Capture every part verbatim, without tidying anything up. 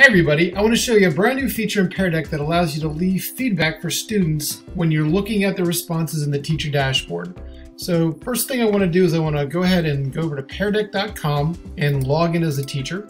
Hey everybody, I want to show you a brand new feature in PearDeck that allows you to leave feedback for students when you're looking at the responses in the teacher dashboard. So first thing I want to do is I want to go ahead and go over to pear deck dot com and log in as a teacher.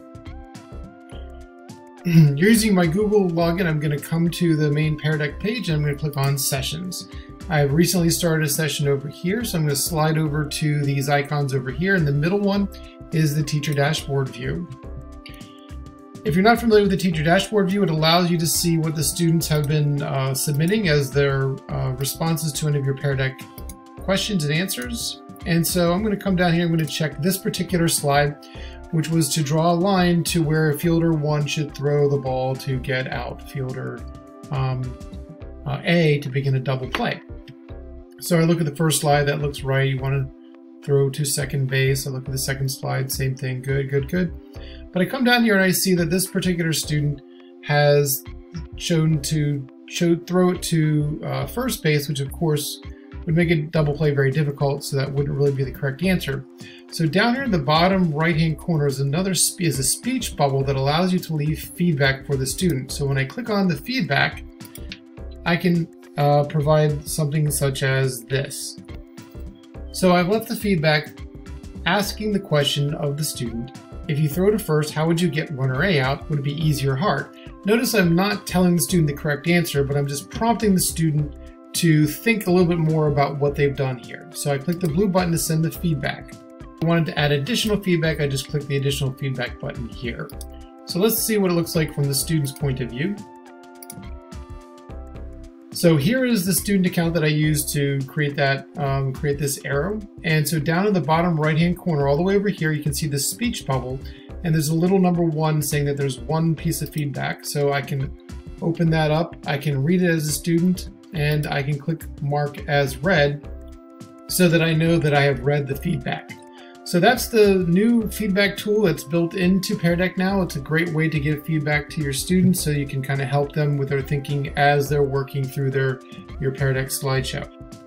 Using my Google login, I'm going to come to the main PearDeck page and I'm going to click on Sessions. I've recently started a session over here, so I'm going to slide over to these icons over here, and the middle one is the teacher dashboard view. If you're not familiar with the teacher dashboard view, it allows you to see what the students have been uh, submitting as their uh, responses to any of your PearDeck questions and answers. And so I'm going to come down here, I'm going to check this particular slide, which was to draw a line to where fielder one should throw the ball to get out, fielder um, uh, A to begin a double play. So I look at the first slide, that looks right. You want to throw to second base. I look at the second slide, same thing, good, good, good. But I come down here and I see that this particular student has chosen to show, throw it to uh, first base, which of course would make a double play very difficult, so that wouldn't really be the correct answer. So down here in the bottom right-hand corner is another is a speech bubble that allows you to leave feedback for the student. So when I click on the feedback, I can uh, provide something such as this. So I've left the feedback asking the question of the student: if you throw to first, how would you get runner A out? Would it be easy or hard? Notice I'm not telling the student the correct answer, but I'm just prompting the student to think a little bit more about what they've done here. So I click the blue button to send the feedback. If I wanted to add additional feedback, I just click the additional feedback button here. So let's see what it looks like from the student's point of view. So here is the student account that I used to create that, um, create this arrow. And so down in the bottom right-hand corner, all the way over here, you can see the speech bubble, and there's a little number one saying that there's one piece of feedback. So I can open that up, I can read it as a student, and I can click mark as read so that I know that I have read the feedback. So that's the new feedback tool that's built into PearDeck now. It's a great way to give feedback to your students so you can kind of help them with their thinking as they're working through their your PearDeck slideshow.